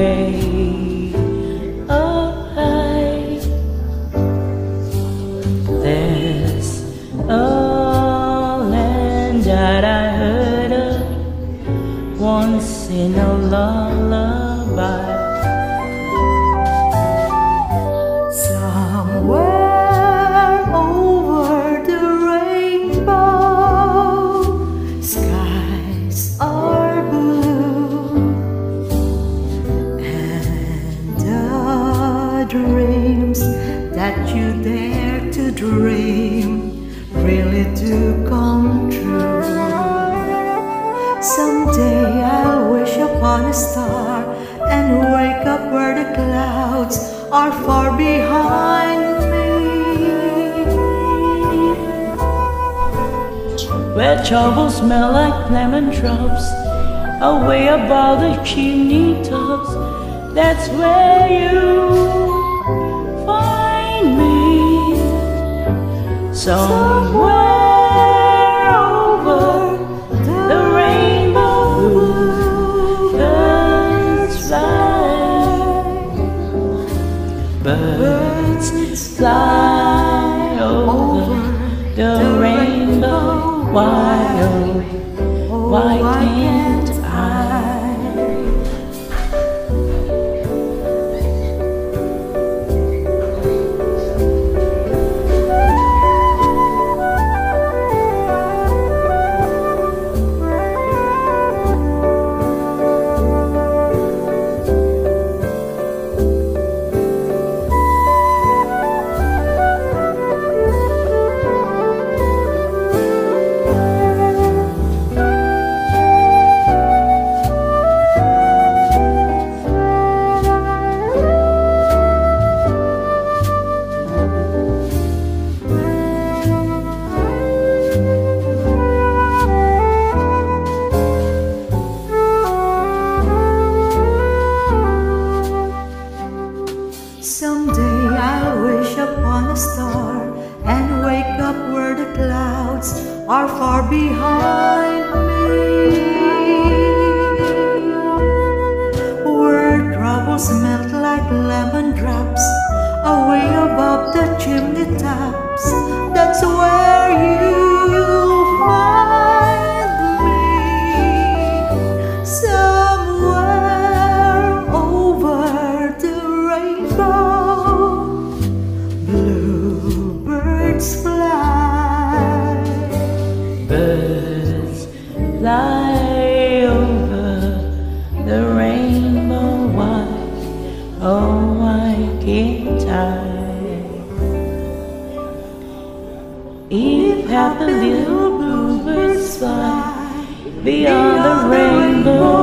way up high. There's a land that I heard of once in a lullaby. Somewhere over the rainbow, skies are blue, and the dreams that you dare to dream really do come true. Someday I'll wish upon a star and wake up where the clouds are far behind me, where troubles smell like lemon drops, away above the chimney tops. That's where you find me. Somewhere over the rainbow, birds fly. Birds fly over the rainbow. Why, oh, why can't I? Someday I'll wish upon a star and wake up where the clouds are far behind me, where troubles melt like lemon drops, away above the chimney tops. That's where you'll find me. Somewhere over the rainbow, bluebirds fly. Birds fly over the rainbow. Why, oh, why can't I? If happy little bluebirds fly beyond the rainbow,